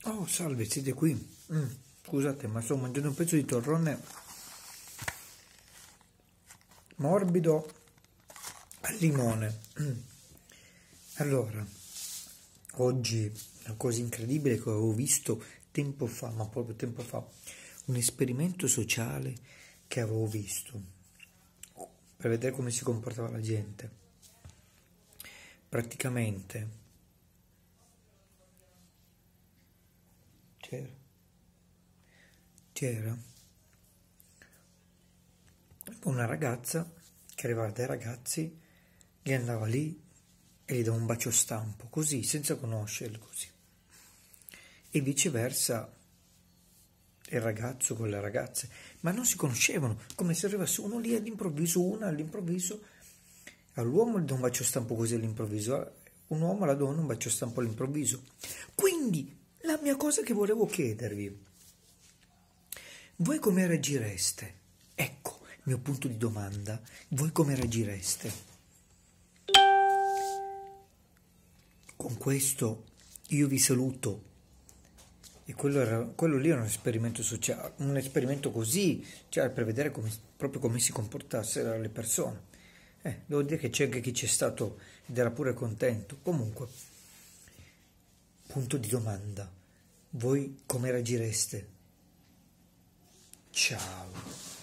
Oh, salve, siete qui? Scusate, ma sto mangiando un pezzo di torrone morbido al limone. Allora, oggi una cosa incredibile che avevo visto tempo fa, ma proprio tempo fa, un esperimento sociale che avevo visto per vedere come si comportava la gente. Praticamente c'era una ragazza che arrivava dai ragazzi, gli andava lì e gli dava un bacio stampo, così, senza conoscerli, così. E viceversa il ragazzo con le ragazze, ma non si conoscevano, come se arrivasse uno lì all'improvviso, una all'improvviso, all'uomo gli dà un bacio stampo così all'improvviso, un uomo alla donna un bacio stampo all'improvviso. Quindi, la mia cosa che volevo chiedervi, voi come reagireste? Ecco il mio punto di domanda, voi come reagireste? Con questo io vi saluto. E quello lì era un esperimento sociale, un esperimento così, cioè per vedere proprio come si comportassero le persone. Devo dire che c'è anche chi c'è stato ed era pure contento. Comunque, punto di domanda, voi come reagireste? Ciao.